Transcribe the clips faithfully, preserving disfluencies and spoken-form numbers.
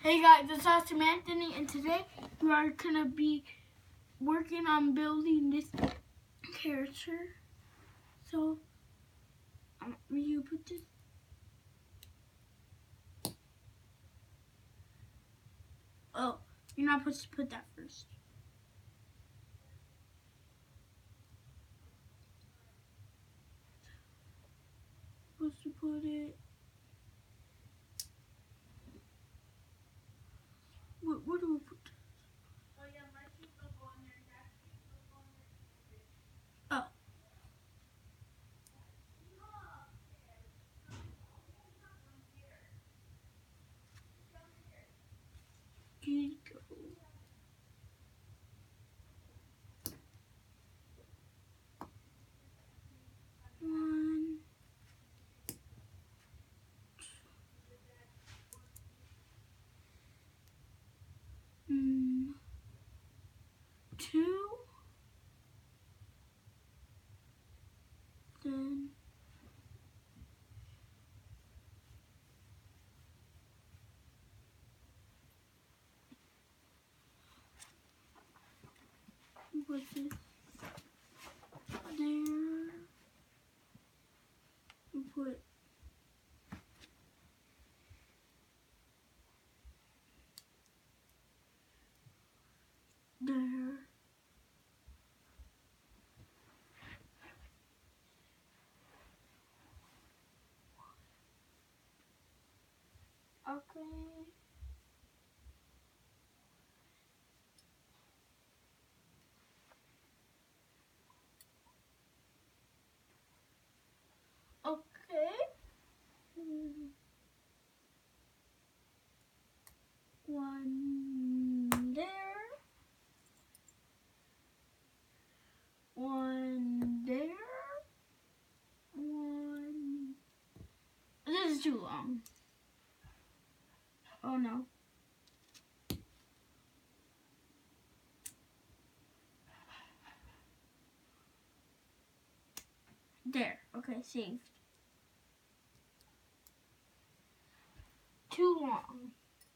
Hey guys, it's Austin Anthony, and today we are gonna be working on building this character. So, um, will you put this? Oh, you're not supposed to put that first. Supposed to put it. What, what do we put? Oh yeah, my sheet will go in there. That sheet will go in there. Oh. Here you go. One. Mm, two. Then. Put this there. Put there. Okay. Okay. One there. One there. One. This is too long. Oh no. There. Okay, saved. Too long.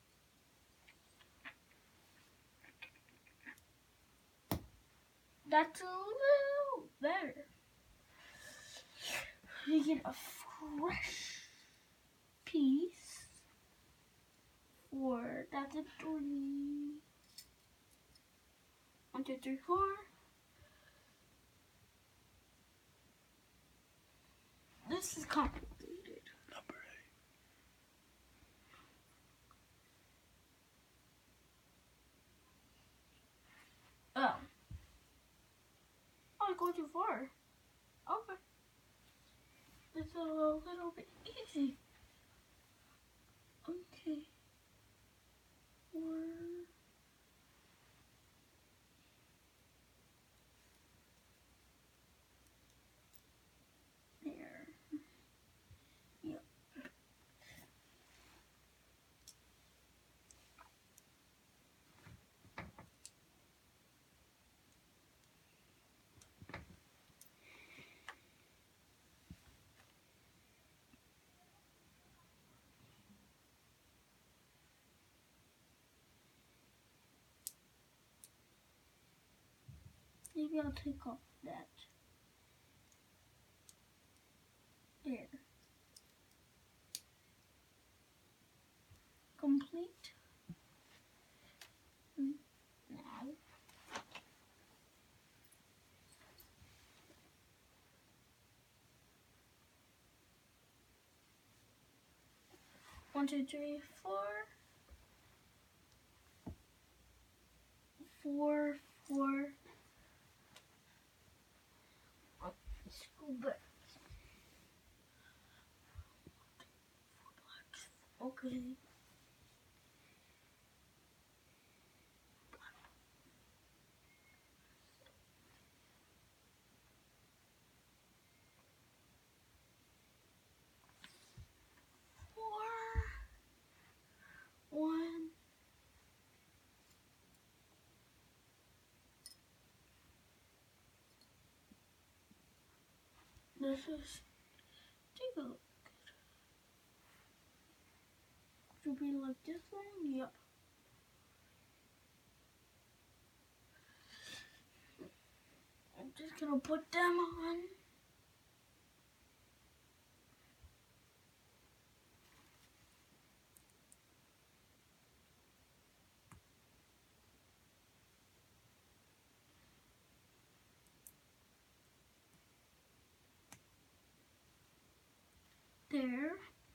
That's a little better. We get a fresh piece for that's a three. One, two, three, four. This is complicated. Number eight. Oh. Oh, I go too far. Okay. It's a little bit easy. Okay. Four. There. Yep. Maybe I'll take off that. There. Complete. Now. One, two, three, four. Four, four. Oh, school bus. Okay. Four. One. This is take a look. should be like this long. Yep. I'm just gonna put them on. There.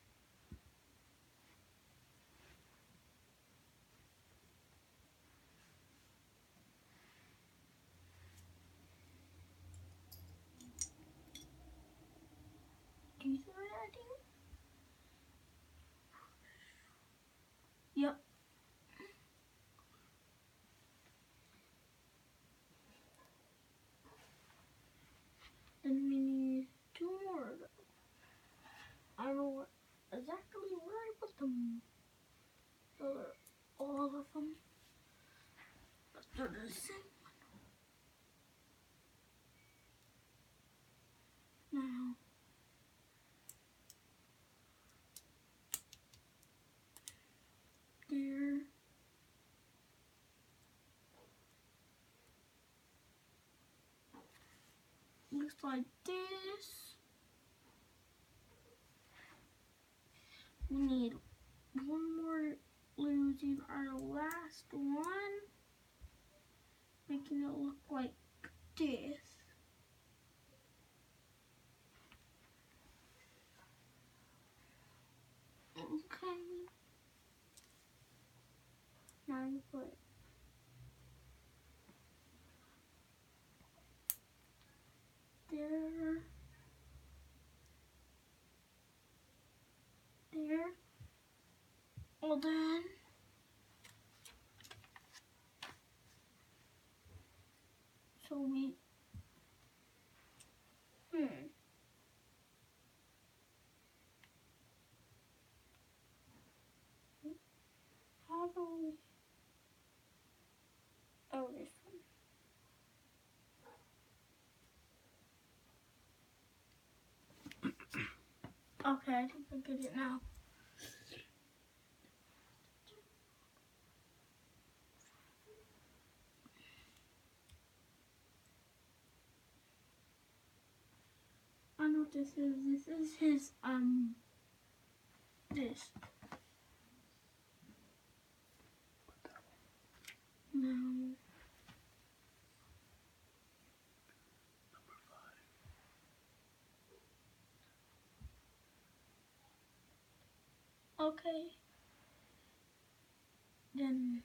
Can you see what I do? Yep. Then we need two more. I don't know what, exactly where I put them. So they're all of them. Let's do the same one. Now. There. Looks like this. We need one more using our last one, making it look like this. Okay. Now you put there, there, all done. So we, hmm. How do we, oh, this one. Okay, I think I get it now. I know what this is. This is his, um, this. No. Okay. Then.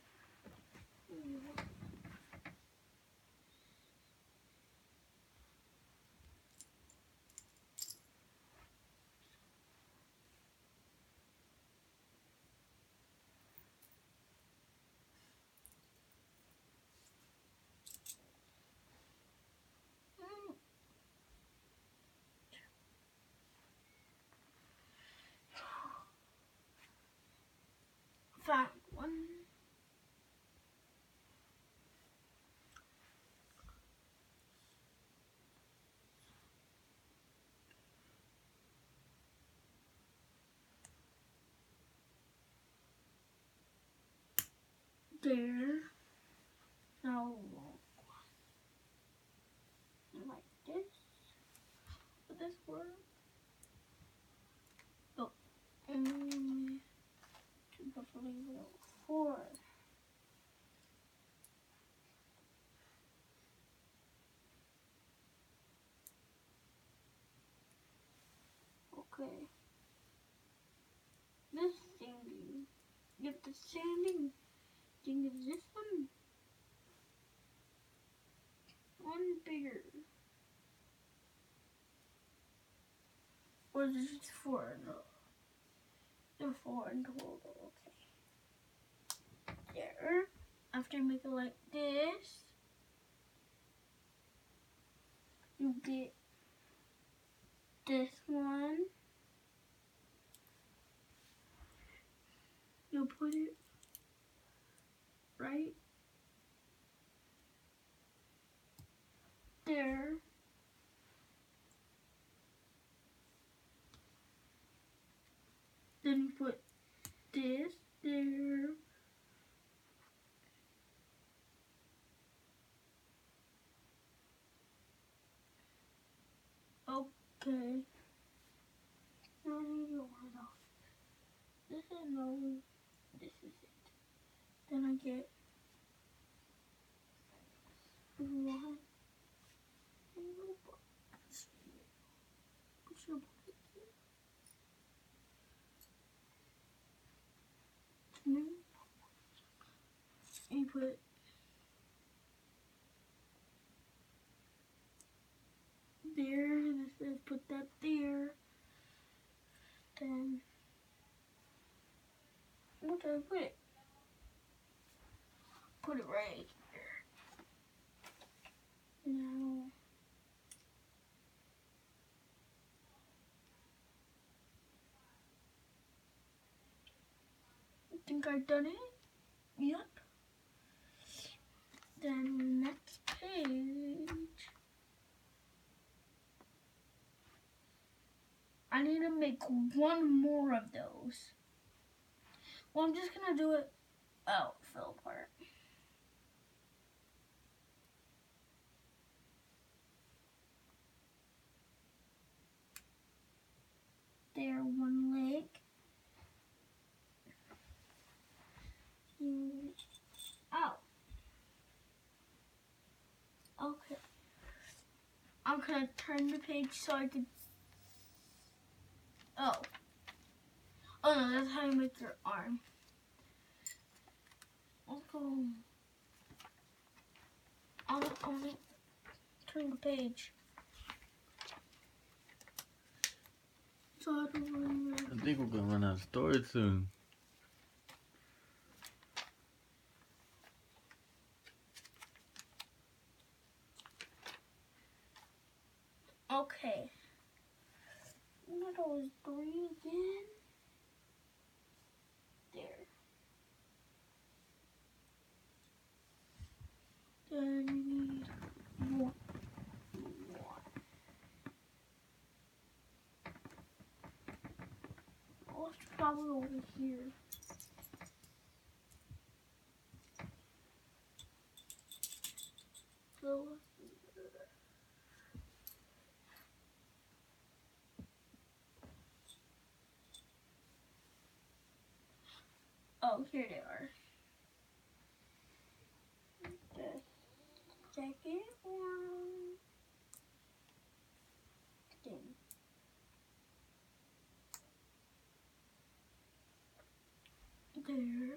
Found one. There. Now, like this. Would this work? Oh, only two, probably four. Okay. This thingy. Get the sanding thing is this one. One bigger. Or is it four? No. They're four in total. Okay. There. After you make it like this, you get this one. You put it right there. Then you put this Okay. Now I need your word off. This is no. This is it. Then I get one and robots. Push your button. No. And you put there. This says put that there. Then where do I put it? Put it right here. Now I think I've done it. Yep. Then next page. I need to make one more of those. Well, I'm just gonna do it. Oh, it fell apart. There, one leg. Oh. Okay. I'm gonna turn the page so I can. Oh. Oh no, that's how you make your arm. Let's go. I'll, I'll turn the page. So I don't remember. I think we're gonna run out of storage soon. Okay. What was three again? There. Then you need one. One. Oh, it's probably over here. So, oh, here they are. The second one. Thing. There.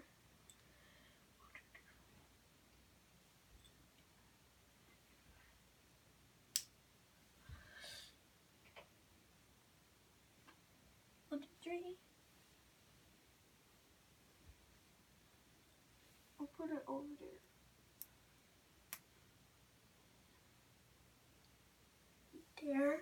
One, two, three. I'll put it over there. There.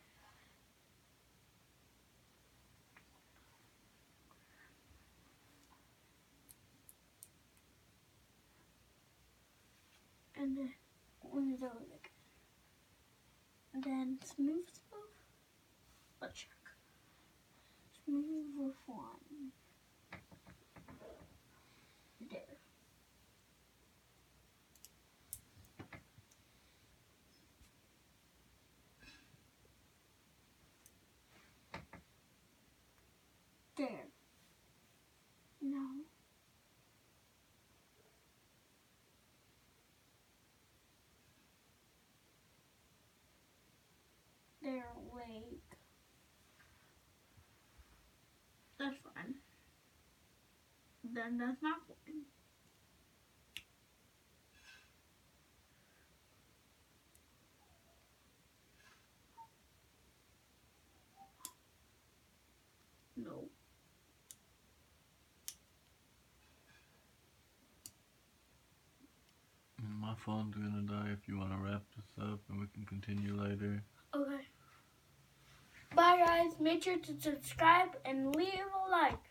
And then one is over there. And then smooth, smooth. Let's check. Smooth with one. There. There. Now. Their leg. That's fine. Then that's not fine. No. My phone's gonna die if you wanna wrap this up and we can continue later. Okay. Bye guys. Make sure to subscribe and leave a like.